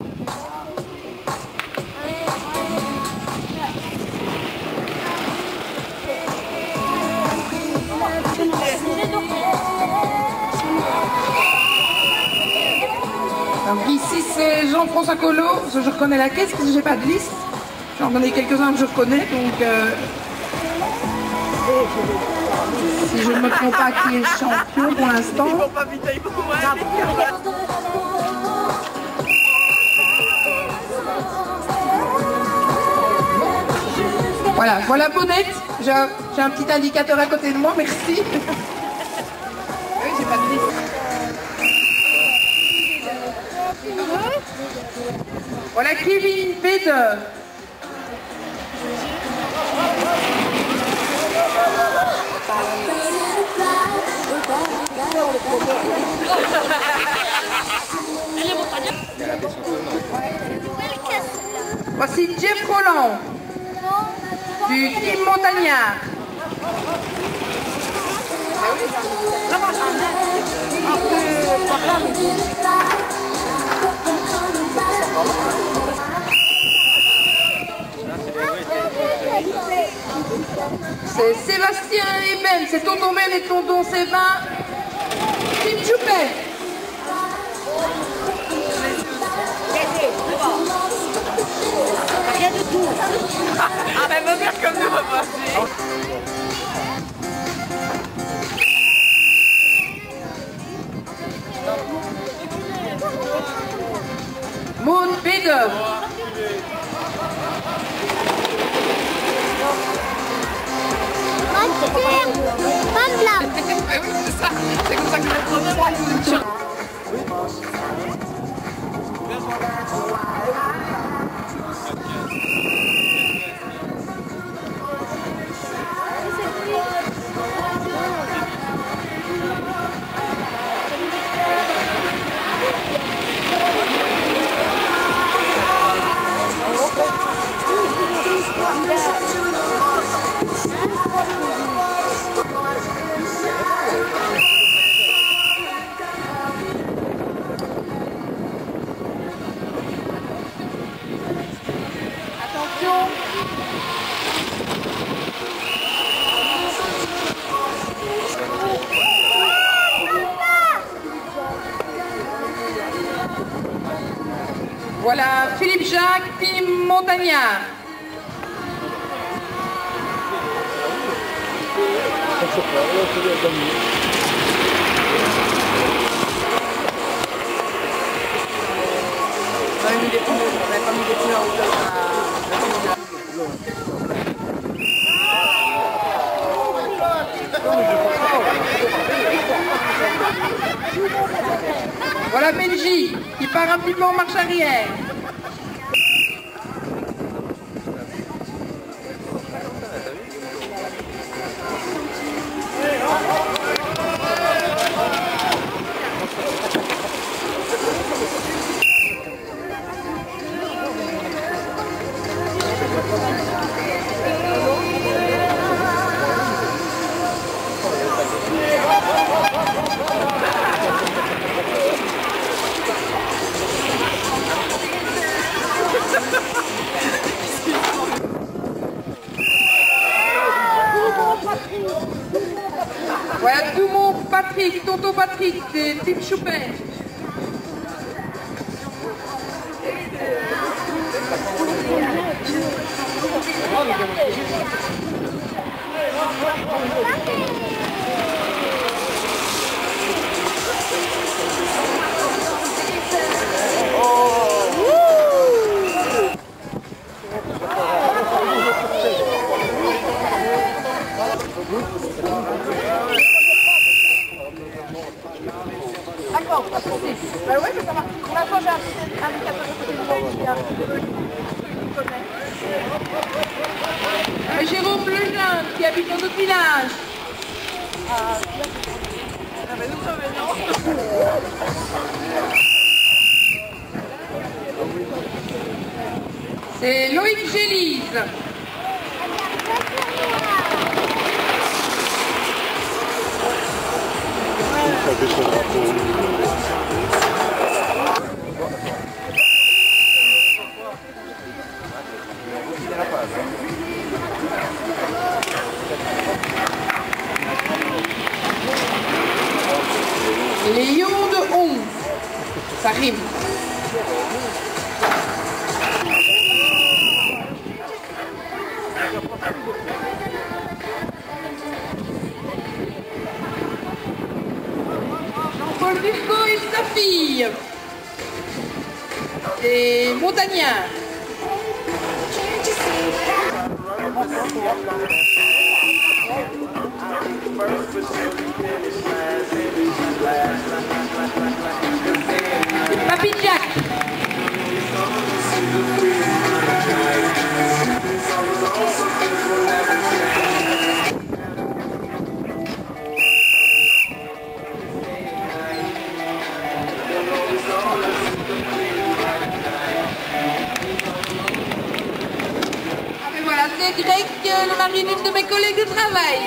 Donc ici c'est Jean-François Collot, parce que je reconnais la caisse, parce que j'ai pas de liste. J'en connais quelques-uns que je reconnais, donc si je ne me trompe pas qui est champion pour l'instant. Voilà, voilà Bonnette. J'ai un petit indicateur à côté de moi, merci. Oui, j'ai pas de liste. Voilà Kevin Bede. Voici Jeff Roland du team Montagnard. C'est Sébastien et Ben, c'est tonton Ben et tonton Sébastien. Team Choupet. Rien du tout. Ah ben me faire comme nous, papa. Moon Bede. Pas blanc. Oui, c'est ça. C'est comme ça que je le prenais. Voilà Philippe Jacques, team Montagnard. J'aurais mis des pneus, j'aurais pas mis des pneus en hauteur Voilà Benji, qui part un petit peu en marche arrière. Voilà tout mon Patrick, tonton Patrick, des Team Choupet. D'accord, pas de soucis. Bah ouais, mais ça marche. Pour l'instant, j'ai un petit indicateur de côté de moi. Jérôme Lejeune, qui habite dans notre village. Ah bah nous sommes non. C'est Loïc Gélise. Jean-Paul Dufaux et sa fille. Des montagnards. Papy Jack. C'est Greg, le mari d'une de mes collègues de travail.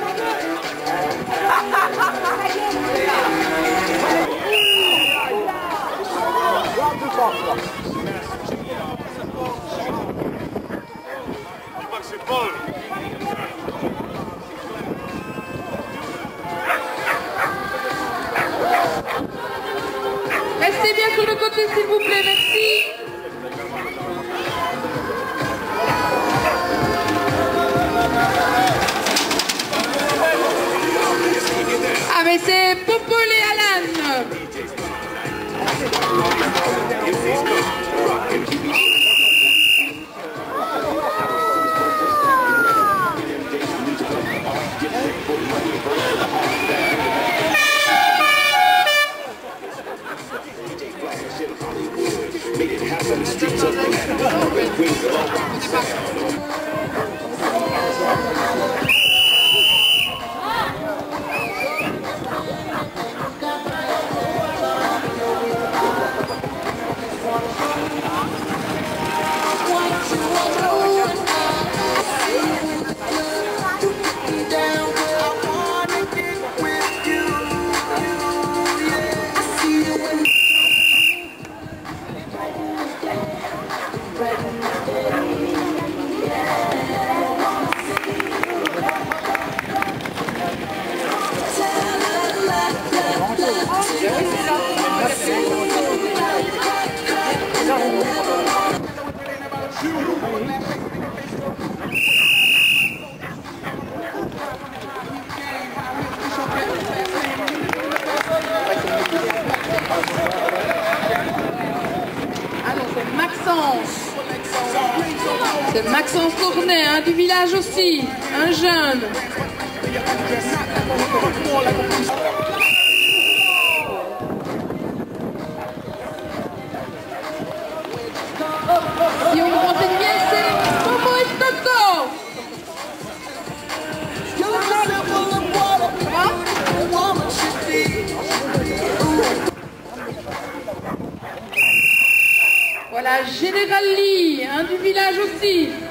Restez bien sur le côté s'il vous plaît, merci. Ah mais c'est Popol et Alan. C'est Maxence Tournay, hein, du village aussi, un jeune. Si on me renseigne bien, c'est Momo et Toto. Voilà, Général Lee, hein, du village aussi.